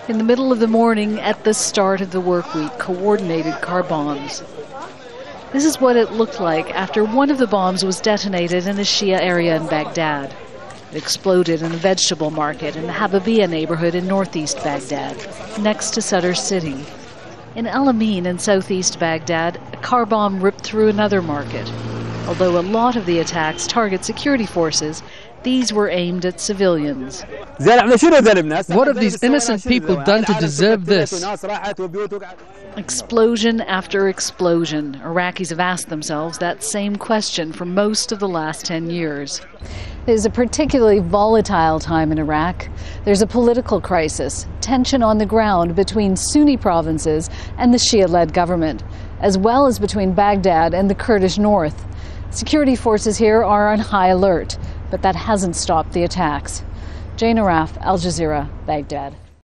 In the middle of the morning, at the start of the work week, coordinated car bombs. This is what it looked like after one of the bombs was detonated in a Shia area in Baghdad. It exploded in a vegetable market in the Hababiyah neighborhood in northeast Baghdad, next to Sadr City. In El Amin in southeast Baghdad, a car bomb ripped through another market. Although a lot of the attacks target security forces, these were aimed at civilians. What have these innocent people done to deserve this? Explosion after explosion. Iraqis have asked themselves that same question for most of the last 10 years. It is a particularly volatile time in Iraq. There's a political crisis, tension on the ground between Sunni provinces and the Shia-led government, as well as between Baghdad and the Kurdish north. Security forces here are on high alert, but that hasn't stopped the attacks. Jane Araf, Al Jazeera, Baghdad.